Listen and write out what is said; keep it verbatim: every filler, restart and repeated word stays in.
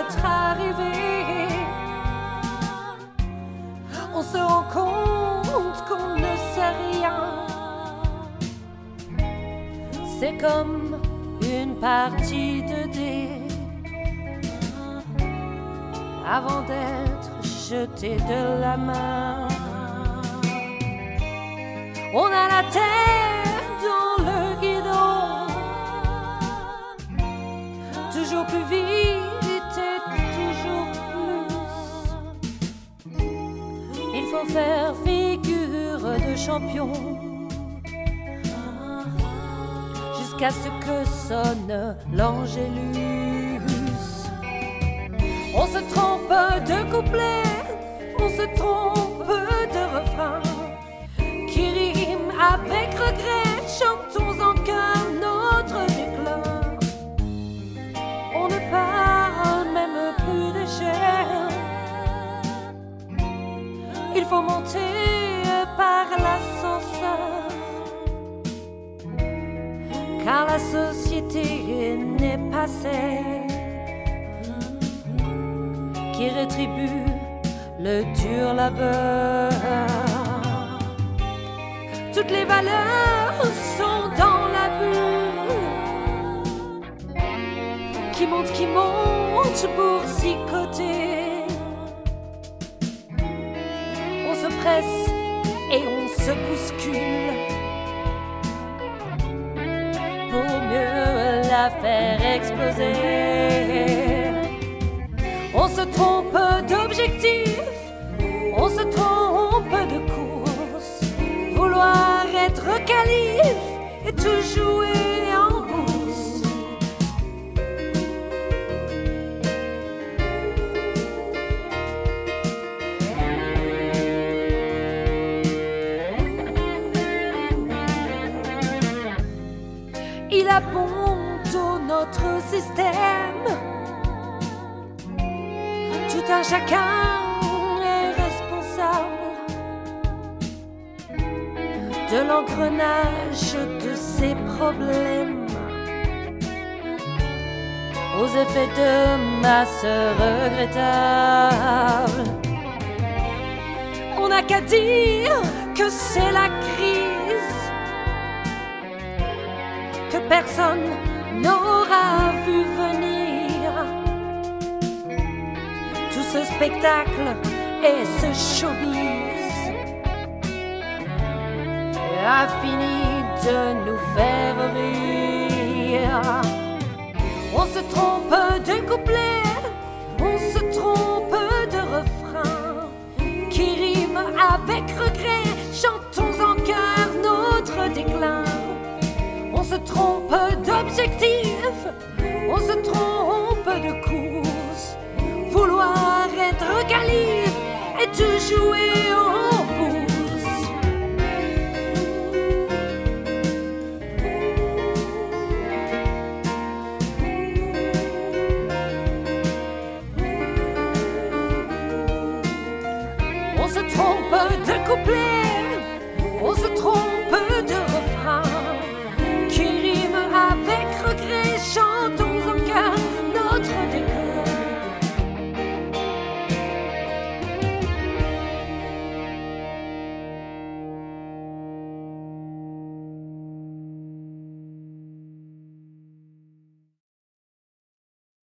être arrivé, on se rend compte qu'on ne sait rien. C'est comme une partie de dés avant d'être jeté de la main. On a la tête dans le guidon, toujours plus vite et toujours plus. Il faut faire figure de champion jusqu'à ce que sonne l'angélus. On se trompe de couplet, on se trompe de refrain qui rime avec regret. Chantons en chœur notre déclin. On ne parle même plus de chair. Il faut monter par l'ascenseur, car la société n'est pas celle qui rétribue le dur labeur. Toutes les valeurs sont dans la bulle qui monte, qui monte pour psychoter. On se presse et on se bouscule pour mieux la faire exploser. On se trompe d'objectif, on se trompe de course. Vouloir être calife et tout jouer en bourse. Il a bon tout notre système. Tout un chacun est responsable de l'engrenage de ses problèmes, aux effets de masse regrettables. On n'a qu'à dire que c'est la crise, que personne n'aura vu venir. Tout ce spectacle et ce showbiz a fini de nous faire rire. On se trompe de couplet, on se trompe de refrain qui rime avec regret. Chantons en chœur notre déclin. On se trompe d'objectif, on se trompe de course. Vouloir être calife et tout jouer en bourse. On se trompe de couplet,